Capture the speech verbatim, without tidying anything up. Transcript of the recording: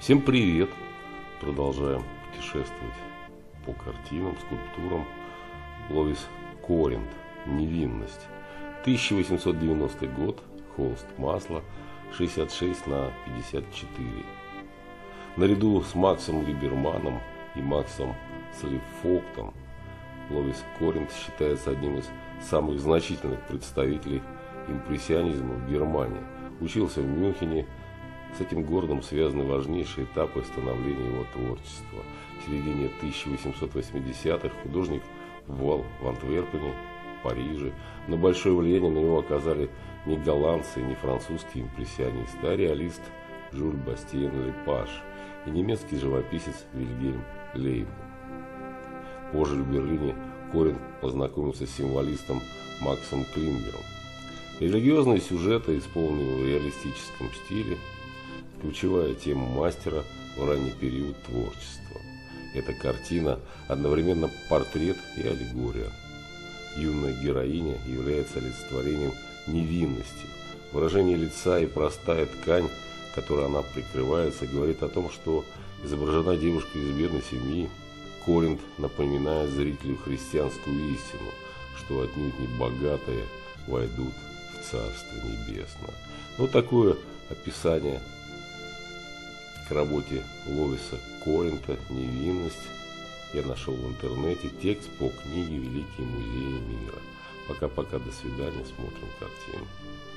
Всем привет! Продолжаем путешествовать по картинам, скульптурам. Ловис Коринт. Невинность. тысяча восемьсот девяностый год. Холст масла. шестьдесят шесть на пятьдесят четыре. Наряду с Максом Либерманом и Максом Слифоктом Ловис Коринт считается одним из самых значительных представителей импрессионизма в Германии. Учился в Мюнхене. С этим городом связаны важнейшие этапы становления его творчества. В середине тысяча восемьсот восьмидесятых художник бывал в Антверпене, Париже, но большое влияние на него оказали не голландцы, не французские импрессионисты, а реалист Жюль Бастиен Лепаж и немецкий живописец Вильгельм Лейбниц. Позже в Берлине Коринт познакомился с символистом Максом Клингером. Религиозные сюжеты, исполненные в реалистическом стиле, ключевая тема мастера в ранний период творчества. Эта картина одновременно портрет и аллегория. Юная героиня является олицетворением невинности. Выражение лица и простая ткань, которой она прикрывается, говорит о том, что изображена девушка из бедной семьи. Коринт напоминает зрителю христианскую истину, что отнюдь не богатые войдут в Царство Небесное. Но такое описание к работе Ловиса Коринта «Невинность» я нашел в интернете. Текст по книге «Великие музеи мира». Пока-пока, до свидания, смотрим картину.